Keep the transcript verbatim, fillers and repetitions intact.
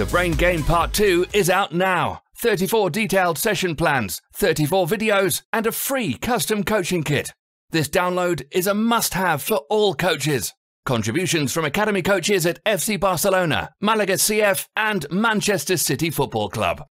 The Brain Game Part two is out now. thirty-four detailed session plans, thirty-four videos, and a free custom coaching kit. This download is a must-have for all coaches. Contributions from academy coaches at F C Barcelona, Malaga C F, and Manchester City Football Club.